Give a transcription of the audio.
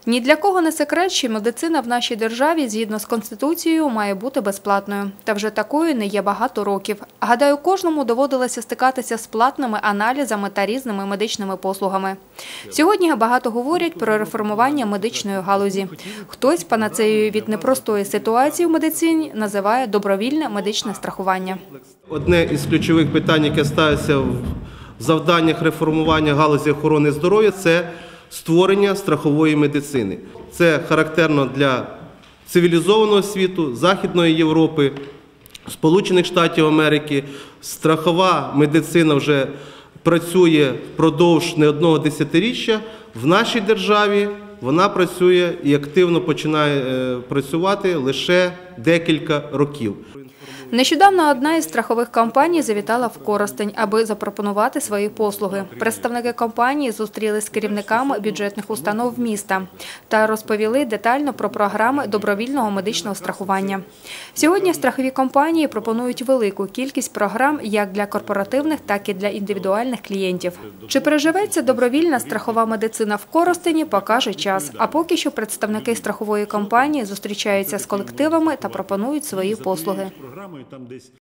Ні для кого не секрет, що медицина в нашій державі, згідно з Конституцією, має бути безплатною. Та вже такою не є багато років. Гадаю, кожному доводилося стикатися з платними аналізами та різними медичними послугами. Сьогодні багато говорять про реформування медичної галузі. Хтось панацеєю від непростої ситуації в медицині називає добровільне медичне страхування. Одне із ключових питань, яке ставиться в завданнях реформування галузі охорони здоров'я – це створення страхової медицини. Це характерно для цивілізованого світу, Західної Європи, Сполучених Штатів Америки. Страхова медицина вже працює впродовж не одного десятиріччя. В нашій державі вона працює і активно починає працювати лише декілька років. Нещодавно одна із страхових компаній завітала в Коростень, аби запропонувати свої послуги. Представники компанії зустрілись з керівниками бюджетних установ міста та розповіли детально про програми добровільного медичного страхування. Сьогодні страхові компанії пропонують велику кількість програм як для корпоративних, так і для індивідуальних клієнтів. Чи переживеться добровільна страхова медицина в Коростені, покаже час. А поки що представники страхової компанії зустрічаються з колективами та пропонують свої послуги. Там десь